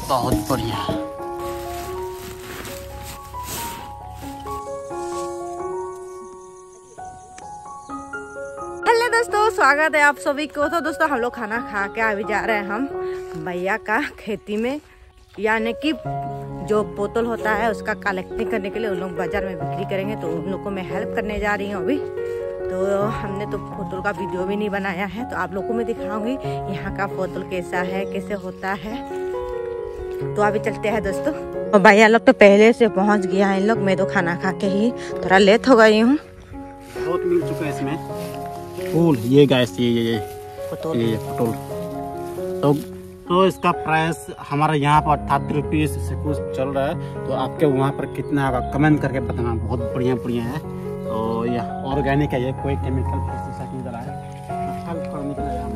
बहुत बढ़िया। हेलो दोस्तों, स्वागत है आप सभी को। तो दोस्तों हम लोग खाना खा के अभी जा रहे हैं हम भैया का खेती में, यानी कि जो बोतल होता है उसका कलेक्टिंग करने के लिए उन लोग बाजार में बिक्री करेंगे, तो उन लोग को मैं हेल्प करने जा रही हूँ अभी। तो हमने तो बोतल का वीडियो भी नहीं बनाया है, तो आप लोगों को मैं दिखाऊंगी यहाँ का बोतल कैसा है, कैसे होता है। तो अभी चलते हैं दोस्तों। और भैया लोग तो पहले से पहुँच गया है इन लोग, मैं तो खाना खा के ही थोड़ा लेट हो गई हूँ। बहुत मिल चुका है इसमें फूल। ये गैस ये बोतल तो इसका प्राइस हमारे यहाँ पर 30 रुपीज़ से कुछ चल रहा है। तो आपके वहाँ पर कितना होगा कमेंट करके बताना। बहुत बढ़िया बढ़िया है। तो यह ऑर्गेनिक है, ये कोई केमिकल पेस्टिसाइड नहीं डाला है। अच्छा फल निकला है।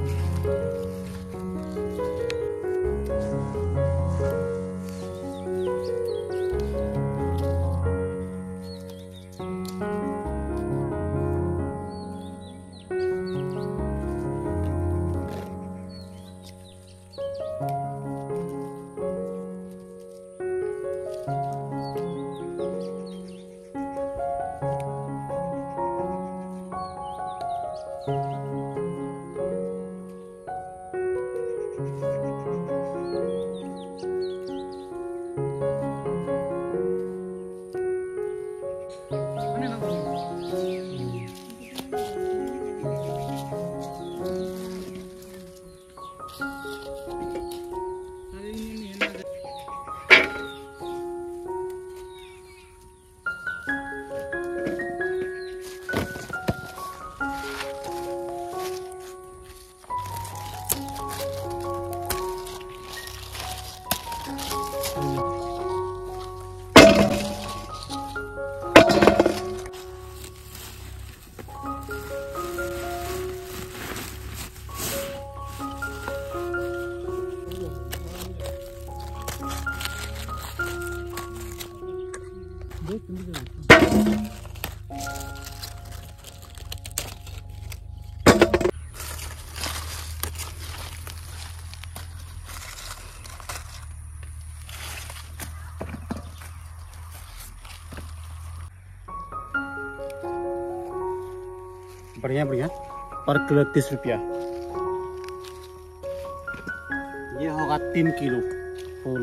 बढ़िया बढ़िया। पर किलो 30 रुपया। ये होगा 3 किलो फूल।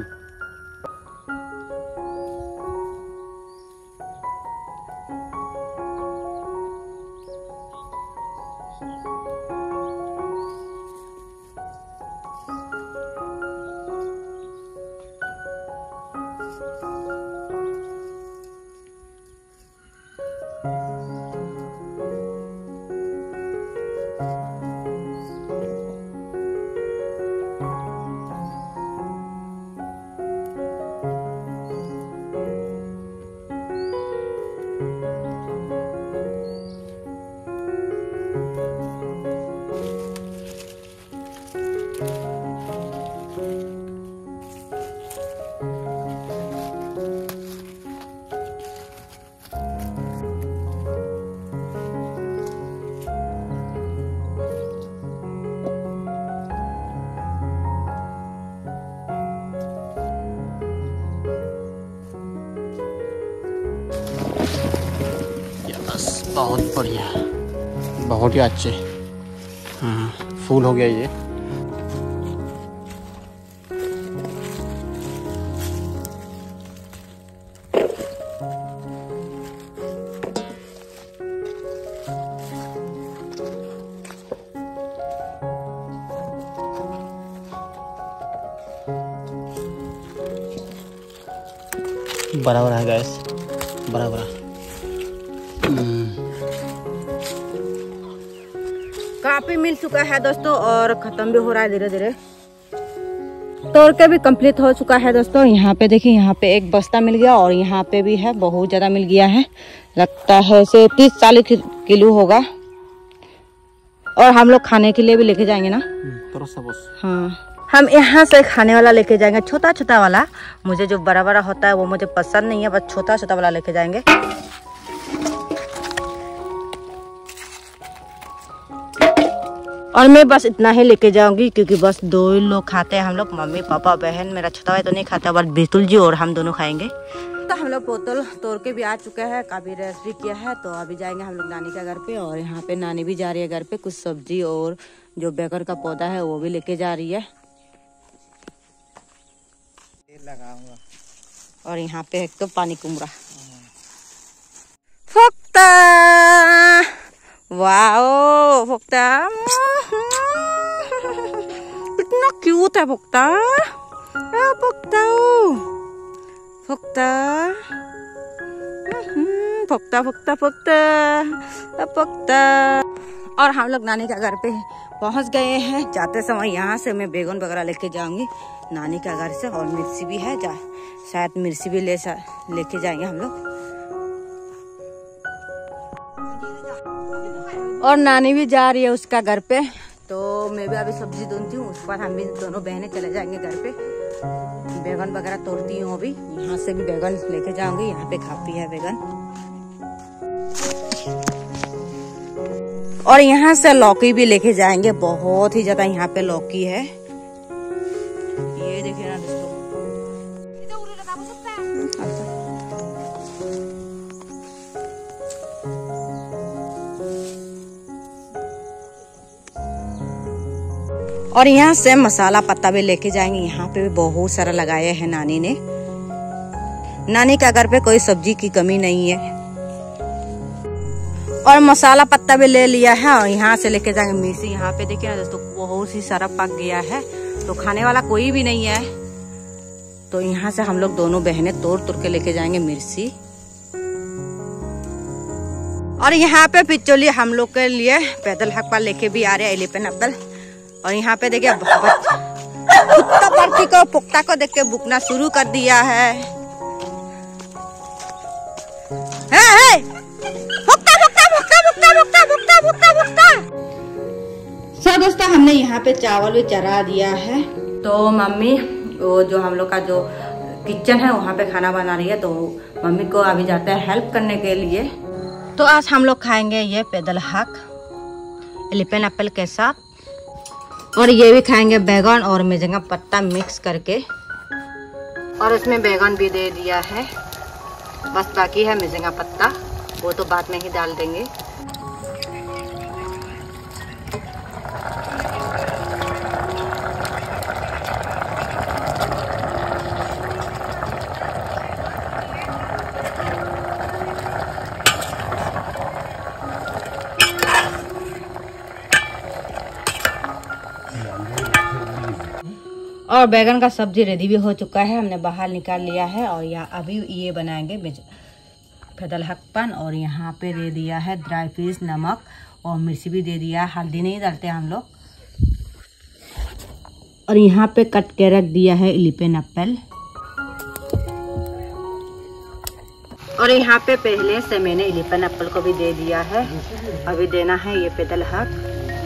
बहुत बढ़िया, बहुत ही अच्छे। हाँ, फूल हो गया ये। बड़ा बड़ा है गैस, बड़ा बड़ा। काफी मिल चुका है दोस्तों, और खत्म भी हो रहा है धीरे धीरे। तोड़ के भी कंप्लीट हो चुका है दोस्तों। यहाँ पे देखिए, यहाँ पे एक बस्ता मिल गया और यहाँ पे भी है, बहुत ज्यादा मिल गया है। लगता है से 30-40 किलो होगा। और हम लोग खाने के लिए भी लेके जाएंगे ना। हाँ, हम यहाँ से खाने वाला लेके जाएंगे, छोटा छोटा वाला। मुझे जो बड़ा बड़ा होता है वो मुझे पसंद नहीं है, बस छोटा छोटा वाला लेके जाएंगे। और मैं बस इतना ही लेके जाऊंगी क्योंकि बस 2 ही लोग खाते हैं हम लोग, मम्मी पापा बहन। मेरा छोटा भाई तो नहीं खाता, बस बितुल जी और हम दोनों खाएंगे। तो हम लोग पोतल तोड़ के भी आ चुके हैं, काफ़ी रेस्ट भी किया है। तो अभी जाएंगे हम लोग नानी का घर पे, और यहाँ पे नानी भी जा रही है घर पे। कुछ सब्जी और जो बैगन का पौधा है वो भी लेके जा रही है। और यहाँ पे एक तो पानी कुमड़ा फुकता, वाओ फुकता कितना क्यूट है फुकता, फुकता फुकता फुकता फुकता फुकता फुकता। और हम लोग नानी का घर पे पहुंच गए हैं। जाते समय यहाँ से मैं बैगन वगैरह लेके जाऊंगी नानी का घर से, और मिर्ची भी है, शायद मिर्ची भी लेके जाएंगे हम लोग। और नानी भी जा रही है उसका घर पे, तो मैं भी अभी सब्जी धुलती हूँ, उसके बाद हम भी दोनों बहनें चले जाएंगे घर पे। बैगन वगैरह तोड़ती हूँ अभी, यहाँ से भी बैगन लेके जाऊंगी। यहाँ पे काफी है बैगन, और यहाँ से लौकी भी लेके जाएंगे। बहुत ही ज्यादा यहाँ पे लौकी है, ये देखिए ना दोस्तों। और यहाँ से मसाला पत्ता भी लेके जाएंगे। यहाँ पे भी बहुत सारा लगाया है नानी ने। नानी का घर पे कोई सब्जी की कमी नहीं है। और मसाला पत्ता भी ले लिया है, और यहाँ से लेके जाएंगे मिर्ची। यहाँ पे देखिए ना दोस्तों, बहुत ही सारा पक गया है, तो खाने वाला कोई भी नहीं है। तो यहाँ से हम लोग दोनों बहनें तोड़ के लेके जाएंगे मिर्ची। और यहाँ पे पिचोली हम लोग के लिए पैदल हक पर लेके भी आ रहे हैं, एलिफेंट एप्पल। और यहाँ पे देखिए कुत्ता पार्टी को पुख्ता को देख के भूखना शुरू कर दिया है। सर दोस्तों, हमने यहाँ पे चावल भी चढ़ा दिया है। तो मम्मी वो जो हम लोग का जो किचन है वहाँ पे खाना बना रही है, तो मम्मी को अभी जाते हैं हेल्प करने के लिए। तो आज हम लोग खाएंगे ये पैदल हक एलिफेंट एप्पल के साथ, और ये भी खाएंगे बैगन और मिर्ची पत्ता मिक्स करके। और इसमें बैगन भी दे दिया है, बस बाकी है मिर्ची पत्ता, वो तो बाद में ही डाल देंगे। और बैगन का सब्जी रेडी भी हो चुका है, हमने बाहर निकाल लिया है। और यहाँ अभी ये बनाएंगे पैदल हकपन। और यहाँ पे दे दिया है ड्राई फ्रूट्स, नमक और मिर्ची भी दे दिया, हल्दी नहीं डालते हम लोग। और यहाँ पे कट के रख दिया है एलिफेंट एप्पल। और यहाँ पे पहले से मैंने एलिफेंट एप्पल को भी दे दिया है, अभी देना है ये पैदल हक।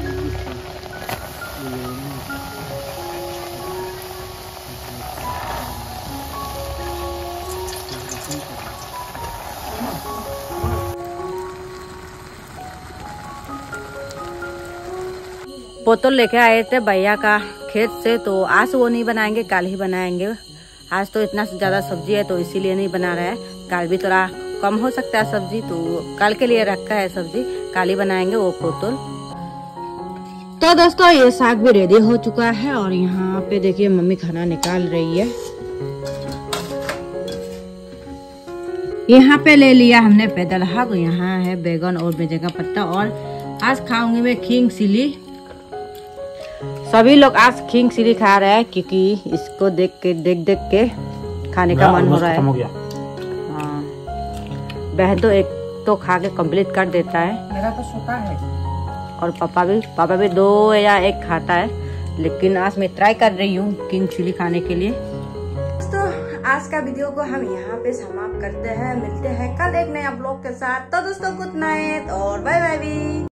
पोतल लेके आए थे भैया का खेत से, तो आज वो नहीं बनाएंगे, कल ही बनाएंगे। आज तो इतना ज़्यादा सब्जी है तो इसीलिए नहीं बना रहा है, कल भी थोड़ा कम हो सकता है सब्जी, तो कल के लिए रखा है सब्जी, कल ही बनाएंगे वो पोतल। तो दोस्तों ये साग भी रेडी हो चुका है, और यहाँ पे देखिए मम्मी खाना निकाल रही है। यहाँ पे ले लिया हमने पैदल हक, यहाँ है बैगन और मिर्ची का पत्ता। और आज खाऊंगी मैं खींग चिली। सभी लोग आज खींग चिली खा रहे हैं क्योंकि इसको देख के खाने का मन हो रहा है। हाँ, बहन तो एक तो खा के कंप्लीट कर देता है, मेरा तो सूखा है। और पापा भी 2 या 1 खाता है, लेकिन आज मैं ट्राई कर रही हूँ किंग चिली खाने के लिए। तो आज का वीडियो को हम यहाँ पे समाप्त करते हैं, मिलते हैं कल एक नया ब्लॉग के साथ। तो दोस्तों गुड नाइट और बाय बाय भी।